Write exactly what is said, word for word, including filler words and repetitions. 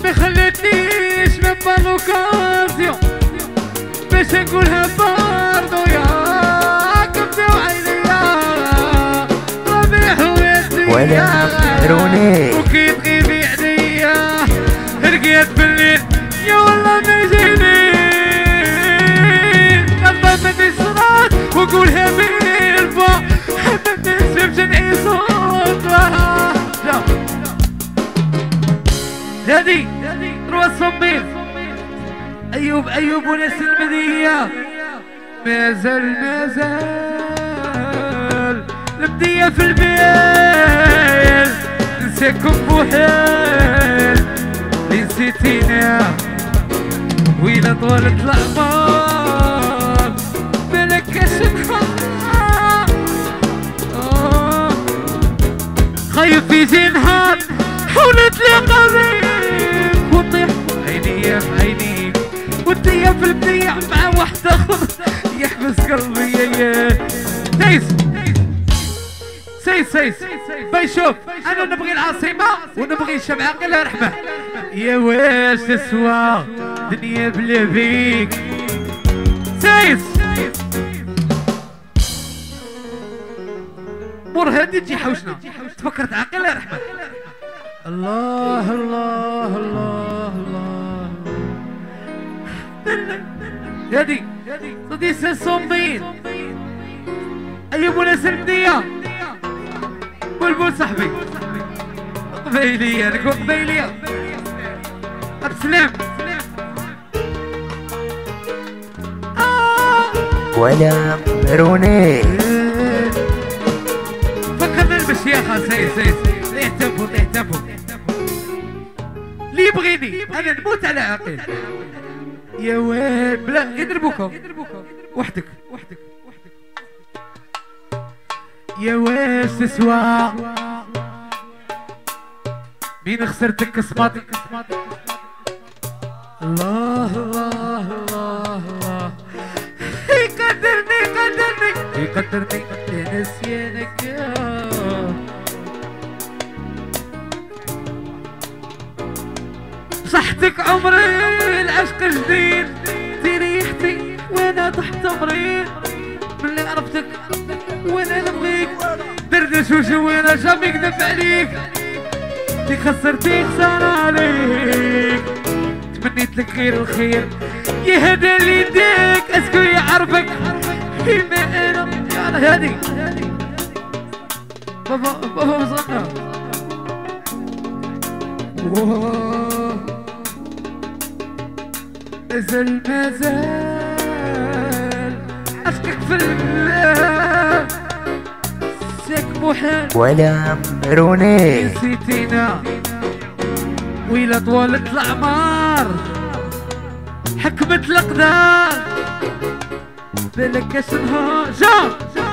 ما خلتنيش من بالوكازيون باش نقولها باردو ياك بداو عينيا ربيح ويديا وكي تغيبي عليا لقيت بالليل يا والله ما يجيني لما بدي صرات وقولها بالفا حتى نسمش نعيش صوتها هادي روى الصميم أيوب أيوب وناس المدية مازال مازال المدية في البيل نساكم بوحال نسيتينا ويلا طولت الأعمار بالك أشنحا خايف يجي نهار حولت لي قريب ونطيح عينيا في عينيك وديا في البديع مع واحد اخر يحبس قلبي يا سيس سيس سيس باي شوف انا نبغي العاصمة ونبغي الشمع عقلها رحمة يا واش تسوى دنيا بلا بيك سيس مور هادي تجي حوشنا تفكرت عقلها رحمة الله الله الله الله هادي صديس الصومبين أيوب ناس المدية بلبل صاحبي قبيلية نقول قبيلية عبد السلام ولا روني فكرنا بالشيخة سيس سيس ليه تبو ليه تبو اللي يبغيني انا نموت على عقيل يا واد بلا يضربوكم وحدك وحدك وحدك يا واش تسوى مين خسرتك صماتك الله الله الله الله يقدرني يقدرني يقدرني نسيانك يا صحتك عمري العشق جديد ريحتي وانا تحت مريض ملي عرفتك وانا نبغيك دردش وشوينا شام يكذب عليك انتي خسرتي خسارة عليك تمنيت لك خير الخير يهدى لي يديك اسكو يعرفك كيما انا يا هادي بابا بابا وصلنا مازال مازال عشقك في البلاد ساك محال ولا روني نسيتينا ويلا طولت الأعمار حكمت الأقدار بالك اش نهار جا